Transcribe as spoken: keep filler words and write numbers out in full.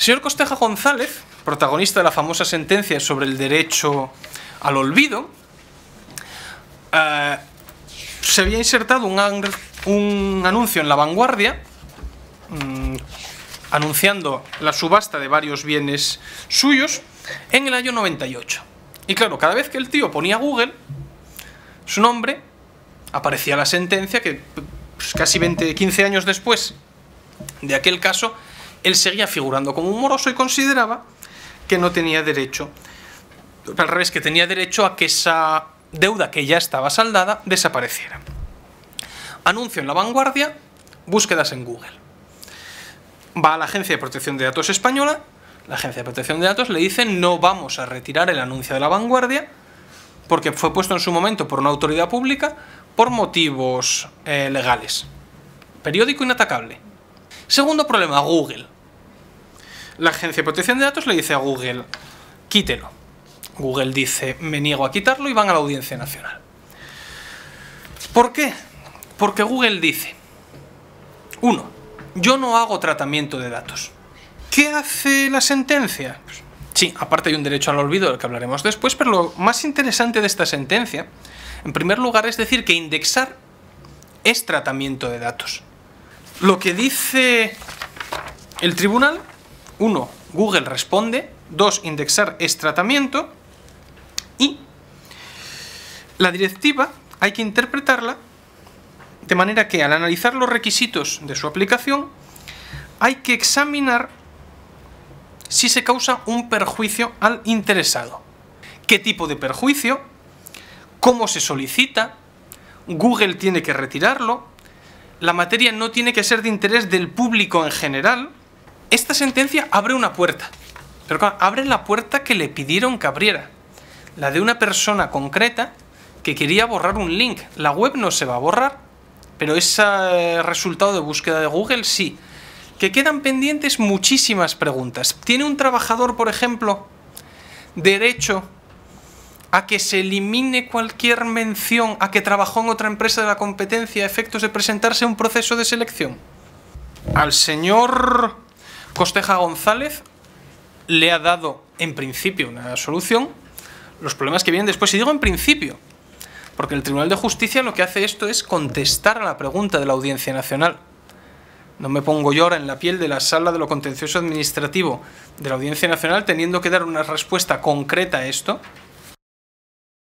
señor Costeja González, protagonista de la famosa sentencia sobre el derecho al olvido, eh, se había insertado un, un anuncio en La Vanguardia mmm, anunciando la subasta de varios bienes suyos en el año noventa y ocho. Y claro, cada vez que el tío ponía Google su nombre, aparecía la sentencia que pues, casi veinte, quince años después de aquel caso, él seguía figurando como un moroso y consideraba que no tenía derecho, al revés, que tenía derecho a que esa deuda que ya estaba saldada desapareciera. Anuncio en La Vanguardia, búsquedas en Google. Va a la Agencia de Protección de Datos española, la Agencia de Protección de Datos le dice no vamos a retirar el anuncio de La Vanguardia porque fue puesto en su momento por una autoridad pública por motivos eh, legales. Periódico inatacable. Segundo problema, Google. La Agencia de Protección de Datos le dice a Google, quítelo. Google dice, me niego a quitarlo y van a la Audiencia Nacional. ¿Por qué? Porque Google dice, uno, yo no hago tratamiento de datos. ¿Qué hace la sentencia? Pues, sí, aparte hay un derecho al olvido del que hablaremos después, pero lo más interesante de esta sentencia, en primer lugar, es decir que indexar es tratamiento de datos. Lo que dice el tribunal, uno, Google responde, dos, indexar es tratamiento, y la directiva hay que interpretarla de manera que al analizar los requisitos de su aplicación hay que examinar si se causa un perjuicio al interesado. ¿Qué tipo de perjuicio? ¿Cómo se solicita? ¿Google tiene que retirarlo? ¿La materia no tiene que ser de interés del público en general? Esta sentencia abre una puerta, pero claro, abre la puerta que le pidieron que abriera, la de una persona concreta que quería borrar un link. La web no se va a borrar, pero ese resultado de búsqueda de Google sí. Que quedan pendientes muchísimas preguntas. ¿Tiene un trabajador, por ejemplo, derecho a que se elimine cualquier mención a que trabajó en otra empresa de la competencia a efectos de presentarse a un proceso de selección? Al señor Costeja González le ha dado, en principio, una solución. Los problemas que vienen después, y digo en principio, porque el Tribunal de Justicia lo que hace esto es contestar a la pregunta de la Audiencia Nacional. No me pongo yo ahora en la piel de la Sala de lo Contencioso Administrativo de la Audiencia Nacional teniendo que dar una respuesta concreta a esto,